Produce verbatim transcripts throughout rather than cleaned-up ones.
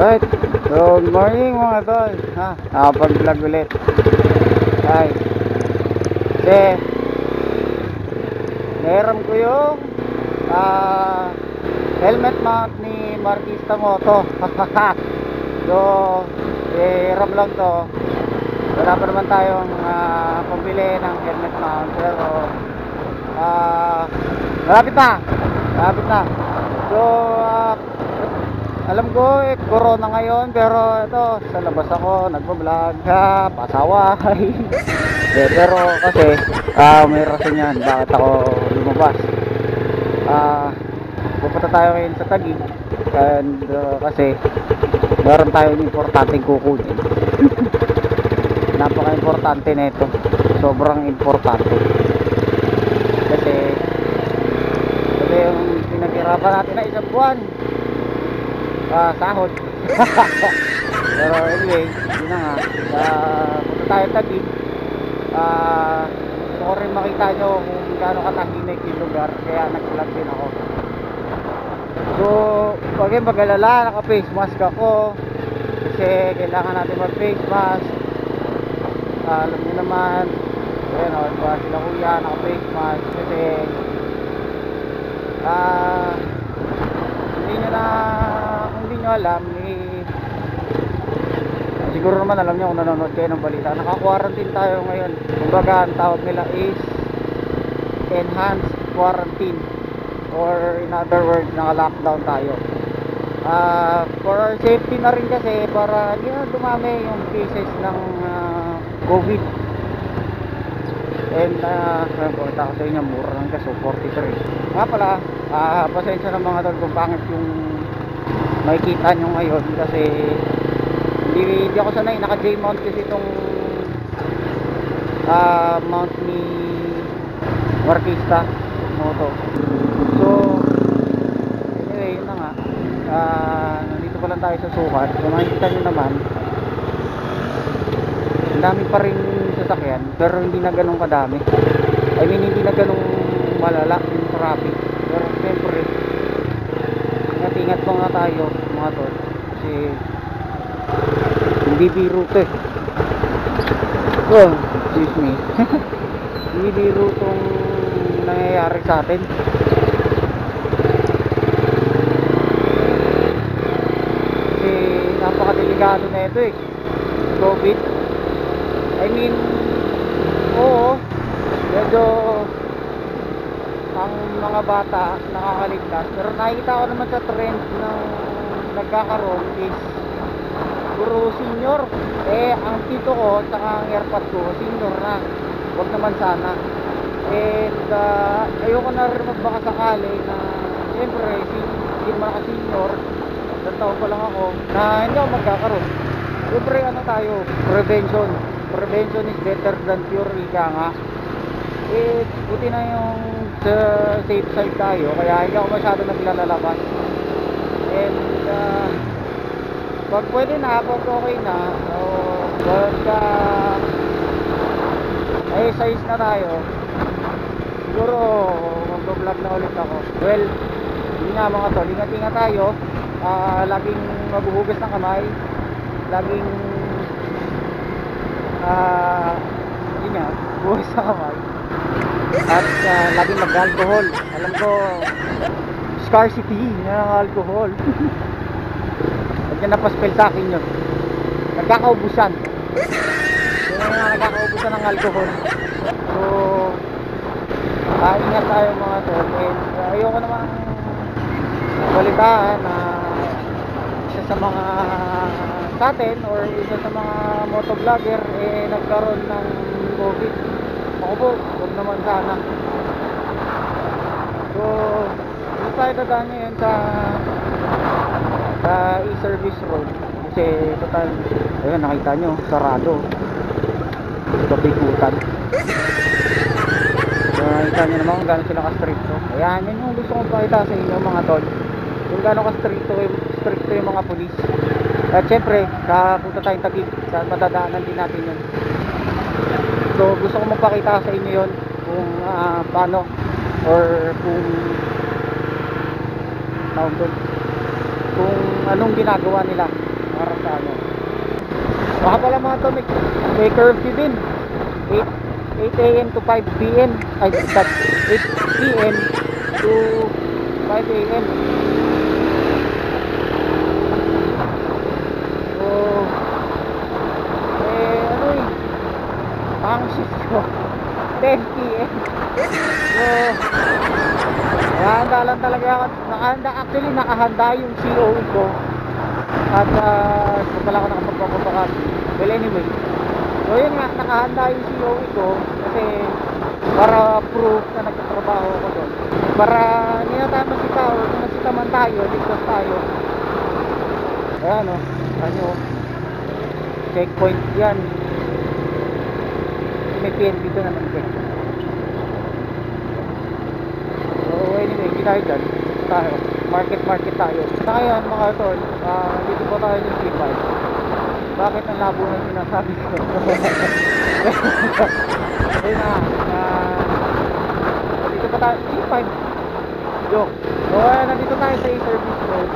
Alright, good morning mga tol. Ha, nakapag-vlog ulit. Ay, kasi meron ko yung uh, helmet mount ni Marquista Moto. So, eh, ram lang to. Wala pa naman tayong uh, pambili ng helmet mount. Pero uh, malapit na. Malapit na. So, uh, alam ko eh, corona ngayon, pero ito, sa labas ako, nagpa-vlog, ha, pasaway. Yeah, pero kasi, uh, may rason yan, bakit ako lumabas. Uh, pupunta tayo ngayon sa Taguig, and uh, kasi, meron tayong importanteng kukunin. Napaka-importante na ito, sobrang importante. Kasi, kasi yung pinaghirapan natin na isang buwan, Uh, sahod. Pero anyway, yun na nga, uh, punta tayo Taguig. uh, gusto ko rin makita nyo kung gaano katahimik yung lugar, kaya nag-vlog din ako. So huwag kayong mag-alala, naka-face mask ako kasi kailangan natin mag-face mask. uh, alam nyo naman, ayun o, diba sila kuya naka-face mask kasi ah uh, hindi nyo na hindi nyo alam eh, siguro naman alam nyo kung nanonood kayo ng balita, naka-quarantine tayo ngayon. Kumbaga ang tawag nila is enhanced quarantine, or in other words, naka-lockdown tayo. Uh, for our safety na rin kasi, para hindi na dumami yung cases ng uh, COVID. And uh, pakita ko sa inyo, mura lang kasi forty-three. Nga pala, uh, pasensya ng mga tol kung pangit yung makikita nyo ngayon, kasi hindi, hindi ako sanay, naka J-mount kasi itong uh, mount ni Marquista Moto. So anyway, yun na nga, uh, nandito pa lang tayo sa sukat. So makikita nyo naman, ang dami pa rin sasakyan, pero hindi na ganun kadami. I mean, hindi na ganun malala yung traffic. Pero siyempre, ingat-ingat pa nga tayo mga tol, kasi hindi biro to eh. Oh, excuse me. Hindi biro tong nangyayari sa atin. Kasi napakadelikado na ito eh, COVID. I mean, oo, medyo ang mga bata nakakaligtas, pero nakikita ko naman sa trend ng nagkakaroon is puro senior. Eh ang tito ko saka ang airpot ko senior na, wag naman sana. And uh, ayoko na rin magbaka sakali na siyempre hindi mga senior, ilang taon pa lang ako, na hindi ako magkakaroon. Siyempre ano tayo, prevention prevention is better than cure, ika nga. Eh buti na yung sa safe side tayo, kaya hindi ako masyado naglalabas. And uh, pag pwede na, pag okay na, so pag uh, ay size na tayo, siguro mag-vlog na ulit ako. Well, yun nga mga tol, ingat-ingat tayo. uh, laging maghuhugas ng kamay, laging uh, yun nga, huhugas ng kamay, at uh, laging mag-alcohol. Alam ko scarcity yan ang alcohol. Huwag nyo napaspell sa akin yun, nagkakaubusan. Yun nga, nagkakaubusan ng alcohol. So uh, ingat tayo mga tol. And uh, ayoko naman balitaan na isa sa mga sa atin or isa sa mga motovlogger eh nagkaroon ng COVID. Ako po, huwag naman sana. So hindi tayo dadaan ngayon sa sa e-service road kasi total, ayun nakita nyo, sarado, kapikutan. So nakita nyo naman kung gano'n sila ka-stricto. Ayan, yun yung gusto kong pakita sa inyo mga tol, kung gano'n ka-stricto stricto yung mga polis. At syempre, kapunta tayong Taguig, matadaanan din natin yun. So gusto ko magpakita sa inyo yun, kung uh, paano or kung tawag doon, kung anong ginagawa nila para sa ano. Baka pala mga to, may, may curfew din. eight a m to five p m Ay, stop. eight p m to five a m So, eh, ano eh, ang shift ko, ten p m So, nakahanda lang talaga ako. Nakahanda, actually, nakahanda yung C O E ko. At, uh, kung pala ako nakapagpapapakat. Well, anyway. So, yun nga, nakahanda yung C O E ko. Kasi, para proof na nagtatrabaho ako doon. Para, hindi na tayo masita o kung nasita man tayo, ligtas tayo. Ayan o, ano, checkpoint yan. May P N B doon naman checkpoint. So anyway, hindi tayo dyan. Tayo, market market tayo. Sa ngayon mga tol, uh, dito po tayo ng C five. Bakit ang labo na sinasabi ko? Ayun na, uh, dito pa tayo, C five. Joke. So uh, nandito tayo sa e-service road.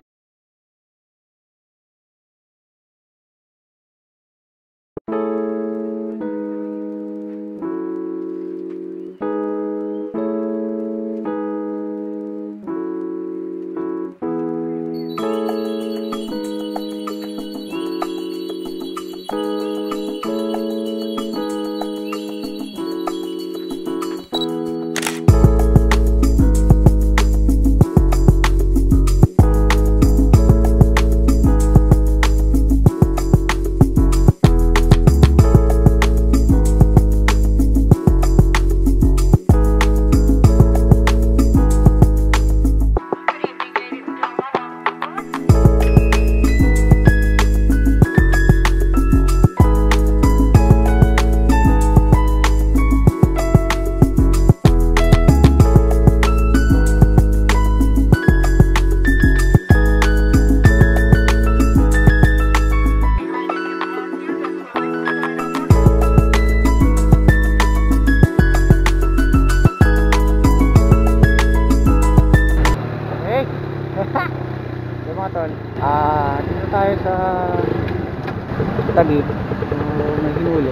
Ah, dito tayo sa Taguig. So, may hinuli.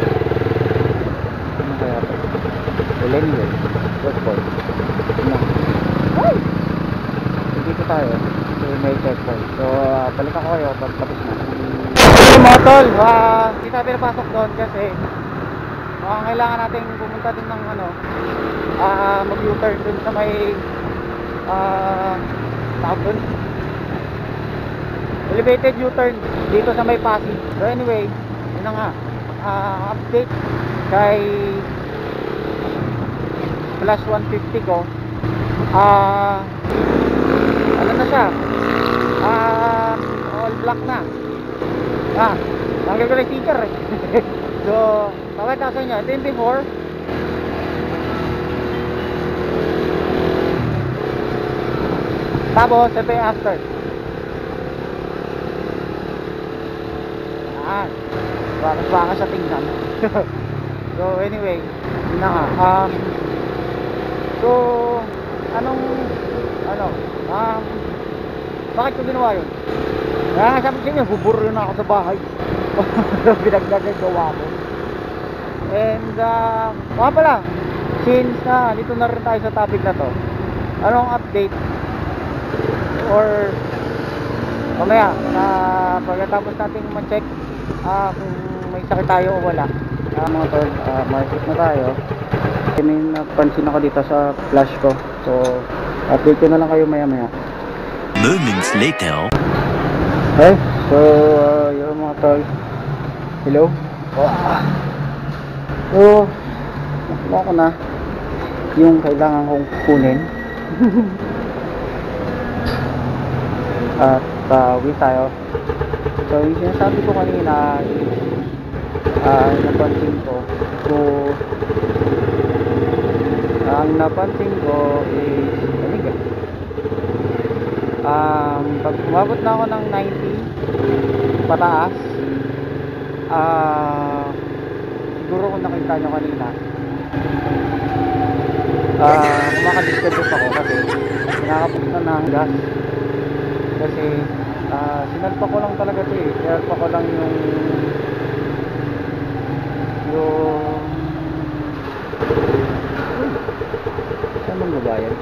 Ano kaya ito? Well, anyway, checkpoint. Ano? Ay! So, dito tayo. So, may checkpoint. So, uh, balikan ko kayo pag tapos na. So, mga tol, uh, hindi tayo pinapasok doon kasi uh, kailangan natin pumunta din ng ano, uh, mag-U-turn dun sa may uh, tawag dun, elevated U-turn dito sa may Pasig. So anyway, yun na nga, uh, update kay plus one fifty ko. Ah, uh, ano na siya, uh, all black na. Ah, tanggal ko na yung sticker eh. So, tawag na sa inyo, ito yung before. Tapos, ito yung after. Ah, baka sa tingnan. So anyway, yun na nga. Um, so, anong, ano, um, bakit ko ginawa yun? Kaya nga sabi sa inyo, buburo na ako sa bahay. Pinagdagagawa ko. And, uh, mga pala, since na, dito na rin tayo sa topic na to, anong update? Or, mamaya, na pagkatapos natin ma-check Ah, kung may sakit tayo o wala. Ah, mga tol, uh, market na tayo. May napansin ako dito sa flash ko. So, update ko na lang kayo maya maya. Moments later. Okay, so, uh, yun mga tol. Hello? Oh. So, nakuha ko na yung kailangan kong kunin. At, uh, uwi tayo. So, yung sinasabi ko kanina is, uh, napansin ko, so, ang napansin ko is, ano um, pag umabot na ako ng ninety pataas, ah, uh, siguro kung nakita nyo kanina, ah, uh, kumakadiscredit ako kasi nakakapos na ng gas kasi Ah, sinalpa ko lang talaga ito eh. Sinalpa ko lang yung yung saan bang babayad?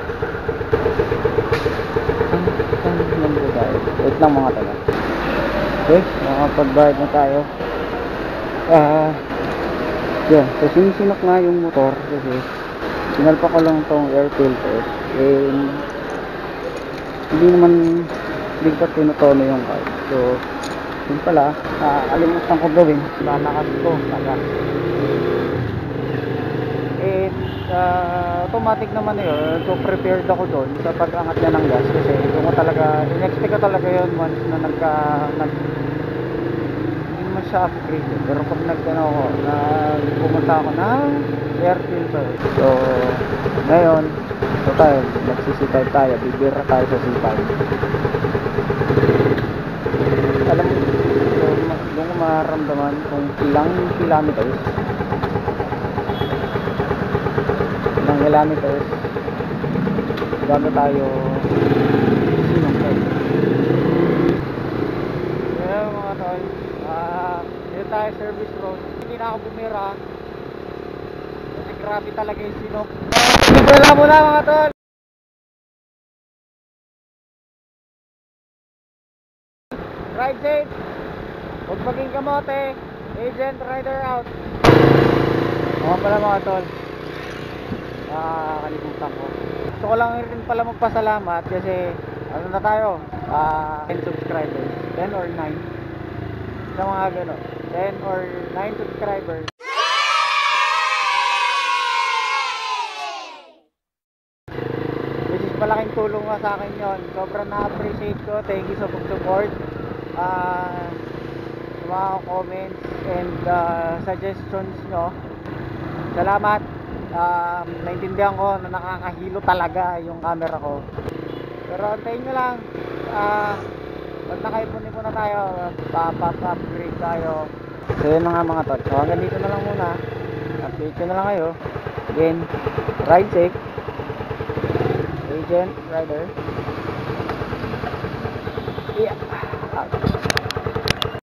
Saan, saan bang babayad? Wait lang mga tala. Okay, makapagbayad na tayo. Ah, yun. So sinisinok nga yung motor kasi sinalpa ko lang tong air filter. And hindi naman hindi pa tinutono yung car. So yun pala, nakakalimutan ko gawin. Lalakas ko, lakas. And uh, automatic naman yun. So prepared ako doon sa pag-angat niya ng gas kasi doon ko talaga, in-expect ko talaga yun once na nagka nag, hindi naman siya upgrade eh. Pero pag nagtano ako na pumunta ako ng air filter. So ngayon so tayo, magsisitay tayo, bibira tayo sa sitay. Alam mo, so, doon ko maramdaman kung ilang kilometers ilang kilometers bago tayo sinong tayo. Kaya mga tol, ah, dito tayo service road. Hindi na ako bumira kasi grabe talaga yung sinok. Libre lang muna mga tol. Ride safe. Huwag maging kamote. Agent rider out. Mga pala mga tol, nakakalimutan ko. Gusto ko lang rin pala magpasalamat kasi ano na tayo, ah, ten subscribers, ten or nine sa mga gano'n, ten or nine subscribers. Which is malaking tulong nga sa akin yon. Sobrang na-appreciate ko. Thank you sa pag-support, ah, sa mga comments and uh, suggestions nyo. Salamat. Um, naintindihan ko na nakakahilo talaga yung camera ko. Pero antayin nyo lang. Ah, pag nakaipon-ipon na tayo, pa-upgrade tayo. So yun na nga mga tot. So hanggang dito na lang muna. Update ko na lang kayo. Again, ride safe. Agent, rider. Yeah. Out.